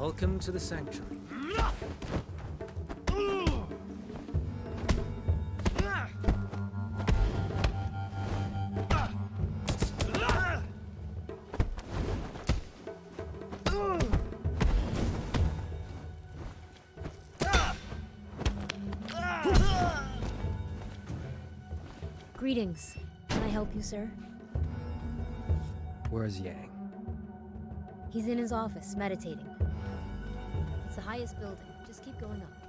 Welcome to the Sanctuary. Greetings. Can I help you, sir? Where's Yang? He's in his office, meditating. It's the highest building. Just keep going up.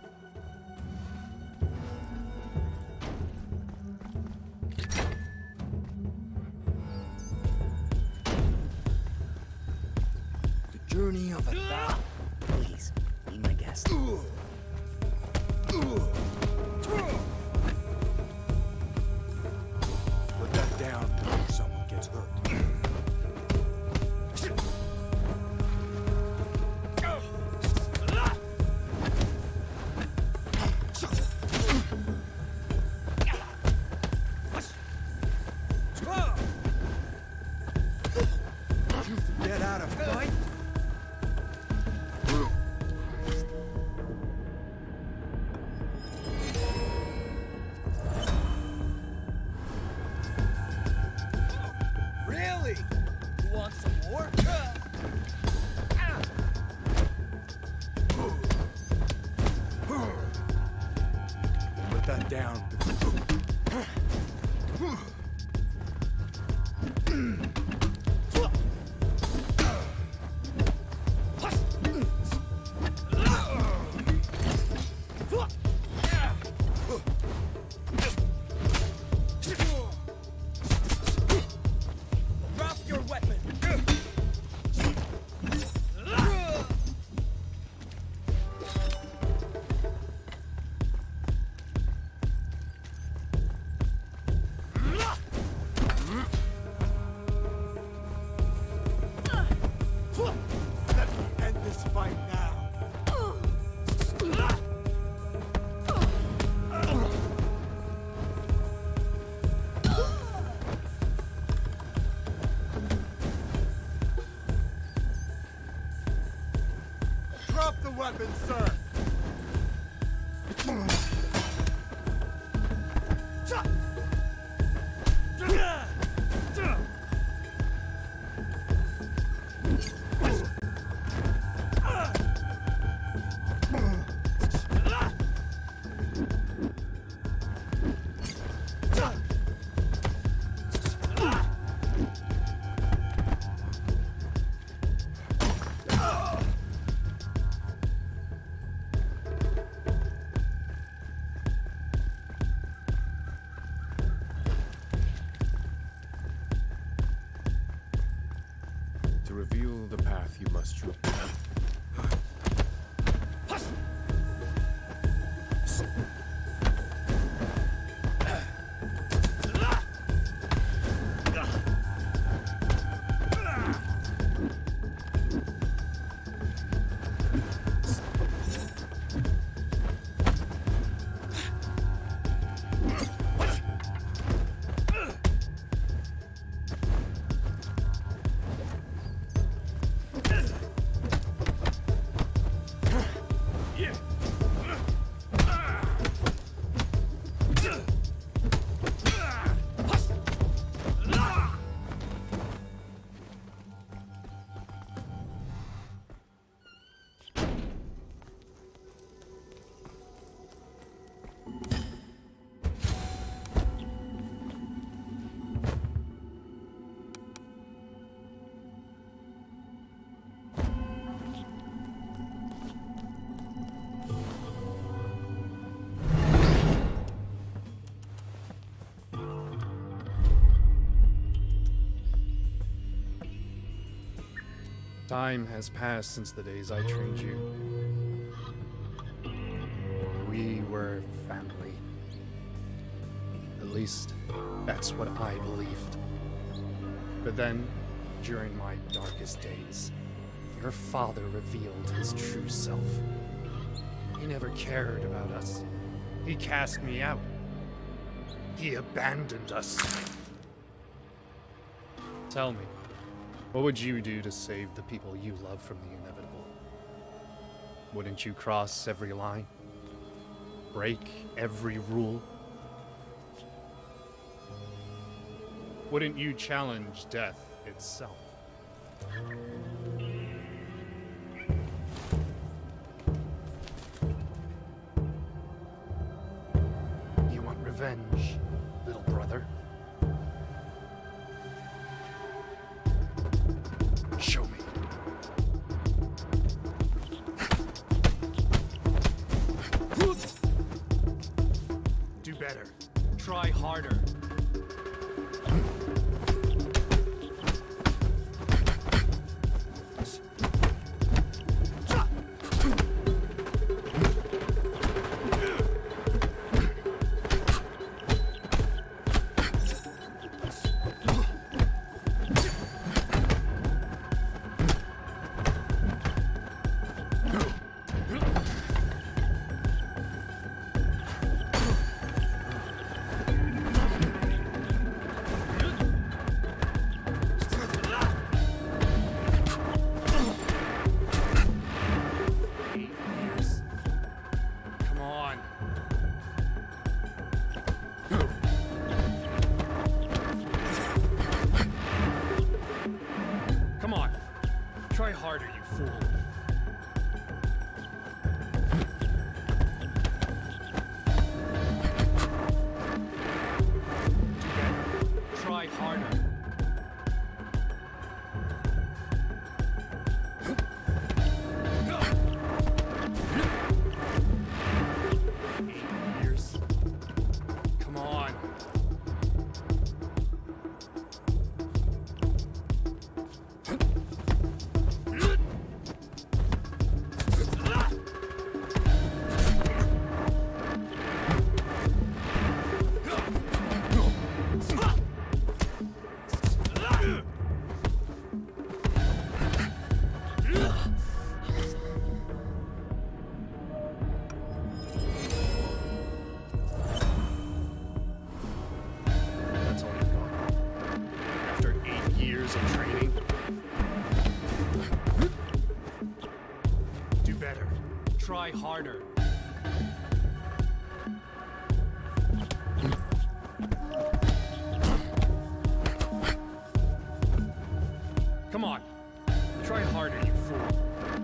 The journey of a thou. Please, be my guest. Put that down before someone gets hurt. Did you forget how to fight? Really? You want some more? Put that down. Drop your weapon. Let me end this fight now. Drop the weapon, sir. To reveal the path you must choose. Time has passed since the days I trained you. We were family. At least, that's what I believed. But then, during my darkest days, your father revealed his true self. He never cared about us. He cast me out. He abandoned us. Tell me, what would you do to save the people you love from the inevitable? Wouldn't you cross every line? Break every rule? Wouldn't you challenge death itself? You want revenge, little brother? Show me. Do better. Try harder. Try harder, you fool. Do better. Try harder. Come on. Of training. Do better. Try harder. Come on. Try harder, you fool.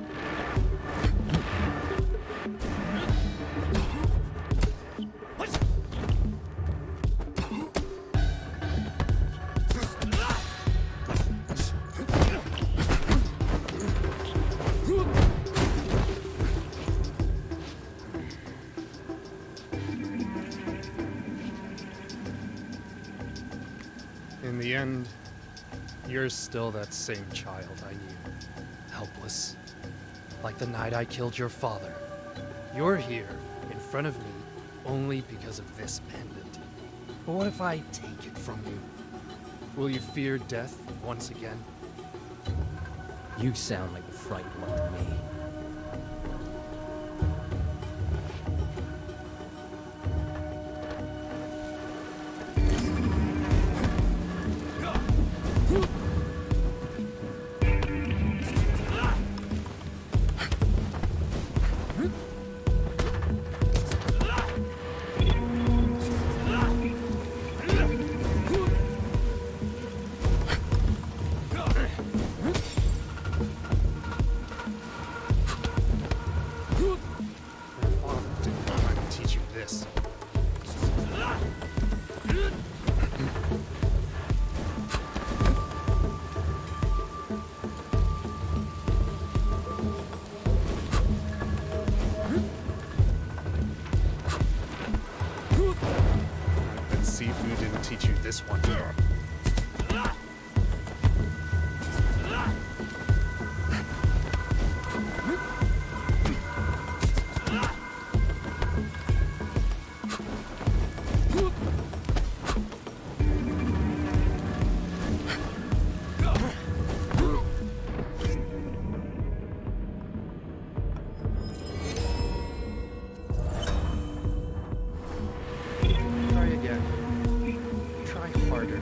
In the end, you're still that same child I knew. Helpless. Like the night I killed your father. You're here, in front of me, only because of this pendant. But what if I take it from you? Will you fear death once again? You sound like the frightened one to me. Sifu didn't teach you this one. Try again. Try harder.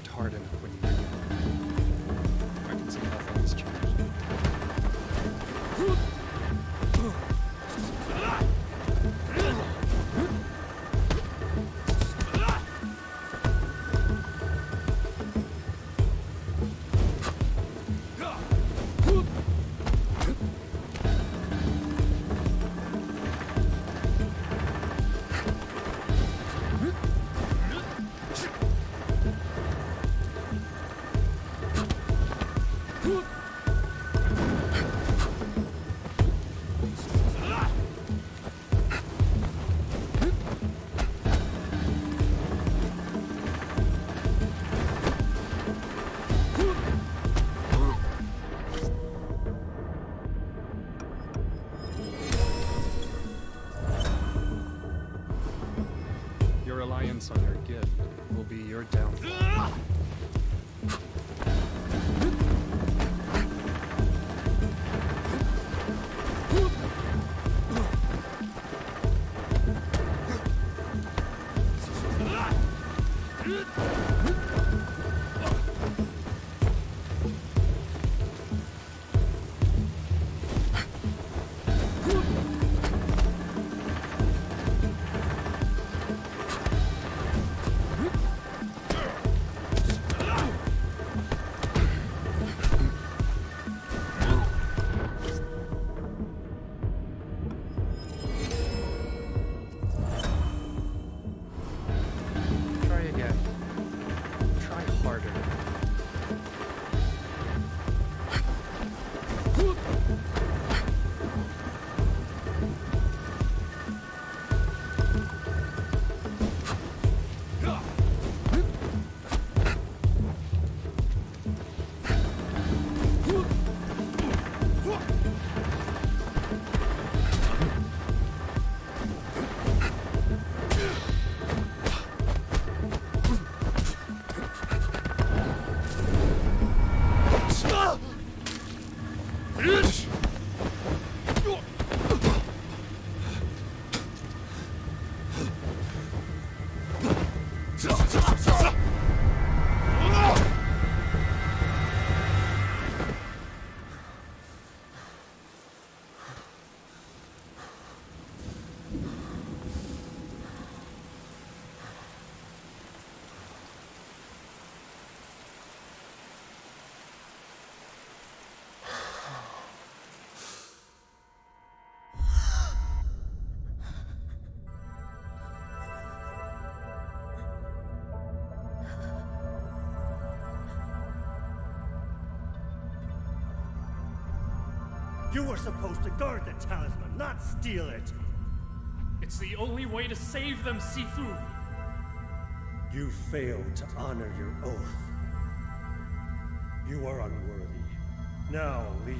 worked hard enough when you knew. I can see how things changed. Your reliance on your gift will be your downfall. Try again. Try harder. You were supposed to guard the talisman, not steal it! It's the only way to save them, Sifu! You failed to honor your oath. You are unworthy. Now leave.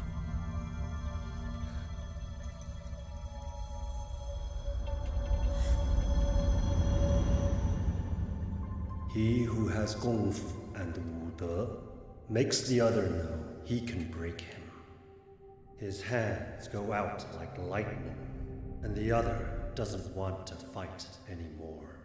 He who has Gong Fu and Wu De makes the other know he can break him. His hands go out like lightning, and the other doesn't want to fight anymore.